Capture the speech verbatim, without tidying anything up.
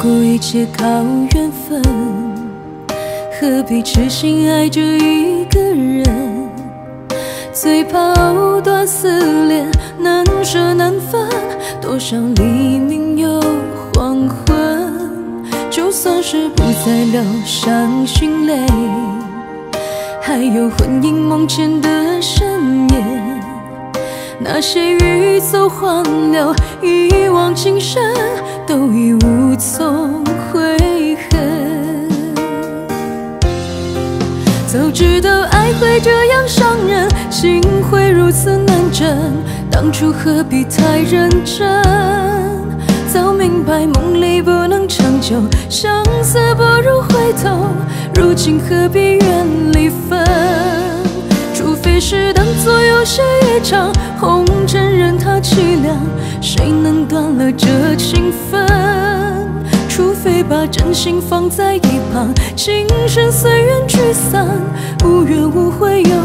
果一切靠缘分，何必痴心爱着一个人？最怕藕断丝连，难舍难分，多少黎明又黄昏。就算是不再流伤心泪，还有魂萦梦牵的深夜，那些欲走还留、一往情深，都已无从悔恨。早知道爱会这样伤人，心会如此难枕，当初何必太认真？早明白梦里不能长久，相思不如回头，如今何必怨离分？除非是当作游戏一场，红尘任它凄凉，谁能断了这情分？除非把真心放在一旁，情深随缘聚散，无怨无悔又